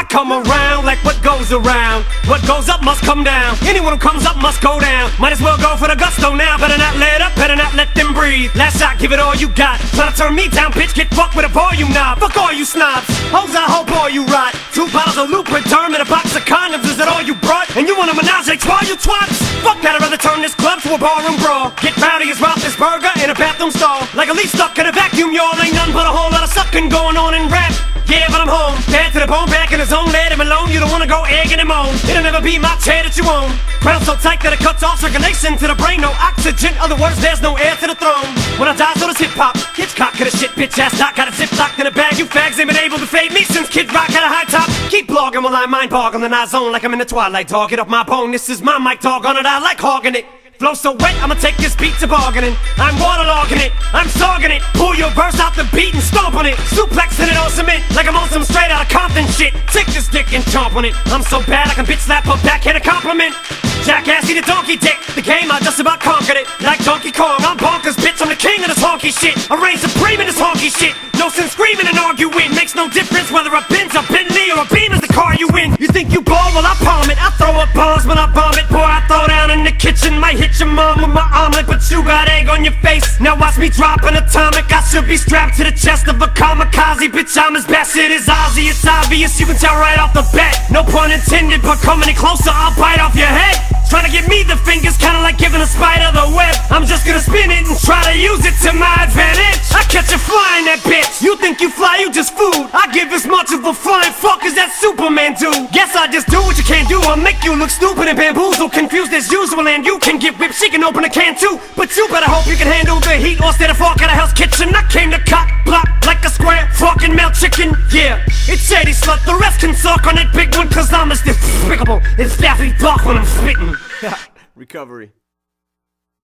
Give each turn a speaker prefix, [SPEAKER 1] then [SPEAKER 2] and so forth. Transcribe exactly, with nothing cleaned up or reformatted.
[SPEAKER 1] come around like what goes around. What goes up must come down. Anyone who comes up must go down. Might as well go for the gusto now. Better not let up, better not let them breathe. Last shot, give it all you got. Tryna turn me down, bitch, get fucked with a volume knob. Fuck all you snobs, hoes I hope all you rot. Two bottles of lubricant term and a box of condoms, is that all you brought? And you want a menage a trois, you twats? Fuck that, I'd rather turn this club to a barroom brawl. Get rowdy as Ralph this burger in a bathroom stall. Like a leaf stuck in a vacuum, y'all. Ain't nothing but a whole lot of sucking going on in rap. Yeah, but I'm home, bad to the bone, back in his own, let him alone. You don't wanna go egging him on. It'll never be my chair that you own. Crown so tight that it cuts off circulation to the brain. No oxygen, other words, there's no air to the throne. When I die, so does hip-hop. Hitchcock could have shit, bitch ass doc. Got a zip locked in a bag. You fags ain't been able to fade me since Kid Rock had a high top. Keep blogging while I mind boggling the I zone like I'm in the twilight, dog. Get off my bone, this is my mic, dog on it, I like hogging it. Flow so wet, I'ma take this beat to bargaining. I'm waterlogging it, I'm sogging it. Pull your verse out the beat and stomp on it. Suplexing it on cement like I'm on some straight out of Compton shit. Take this dick and chomp on it. I'm so bad I can bitch slap her backhand a compliment. Jackass, eat a donkey dick. The game, I just about conquered it. Like Donkey Kong, I'm bonkers, bitch. I'm the king of this honky shit. I reign supreme in this honky shit. No sense screaming and arguing. Makes no difference whether a Benz, a Bentley, or a Beam is the car you win. You think you ball? Well, I palm it. I throw up bombs when I bomb it. Boy, I throw down in the kitchen. Might hit your mom with my omelet, but you got egg on your face. Now watch me drop an atomic. I should be strapped to the chest of a kamikaze. Bitch, I'm as bastard as Ozzy. It's obvious, you can tell right off the bat. No pun intended, but coming any closer, I'll bite off your head. Trying to give me the fingers, kinda like giving a spider the web. I'm just gonna spin it and try to use it to my advantage. I catch you flying that bitch. You think you fly, you just food. I give as much of a flying fuck as that Superman do. Guess I just do what you can't do. I'll make you look stupid and bamboozle, confused as usual. And you can get whipped, she can open a can too. But you better hope you can handle the heat or stay the fuck out of Hell's Kitchen. I came to cock block like a square fucking melt chicken. Yeah, it's shady slut, the rest can suck on that big one. Cause I'm as despicable as Daffy Duck when I'm spitting.
[SPEAKER 2] Recovery.